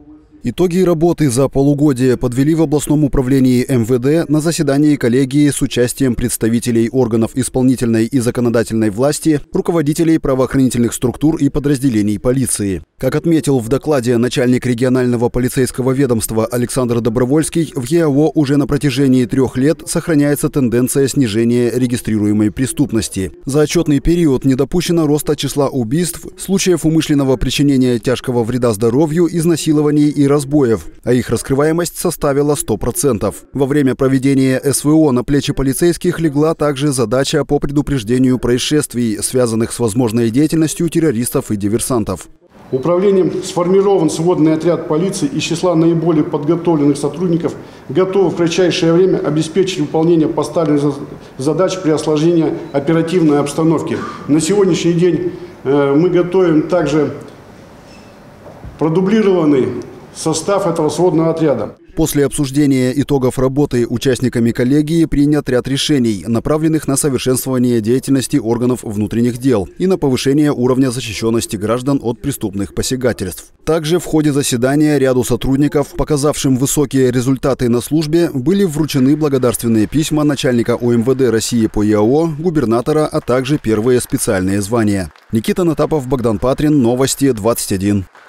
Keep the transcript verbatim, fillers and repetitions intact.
Итоги работы за полугодие подвели в областном управлении эм вэ дэ на заседании коллегии с участием представителей органов исполнительной и законодательной власти, руководителей правоохранительных структур и подразделений полиции. Как отметил в докладе начальник регионального полицейского ведомства Александр Добровольский, в е а о уже на протяжении трех лет сохраняется тенденция снижения регистрируемой преступности. За отчетный период не допущено роста числа убийств, случаев умышленного причинения тяжкого вреда здоровью, изнасилований и разбоев, а их раскрываемость составила сто процентов. Во время проведения эс вэ о на плечи полицейских легла также задача по предупреждению происшествий, связанных с возможной деятельностью террористов и диверсантов. Управлением сформирован сводный отряд полиции из числа наиболее подготовленных сотрудников, готовы в кратчайшее время обеспечить выполнение поставленных задач при осложнении оперативной обстановки. На сегодняшний день мы готовим также продублированный состав этого сводного отряда. После обсуждения итогов работы участниками коллегии принят ряд решений, направленных на совершенствование деятельности органов внутренних дел и на повышение уровня защищенности граждан от преступных посягательств. Также в ходе заседания ряду сотрудников, показавшим высокие результаты на службе, были вручены благодарственные письма начальника о эм вэ дэ России по е а о, губернатора, а также первые специальные звания. Никита Натапов, Богдан Патрин, Новости двадцать один.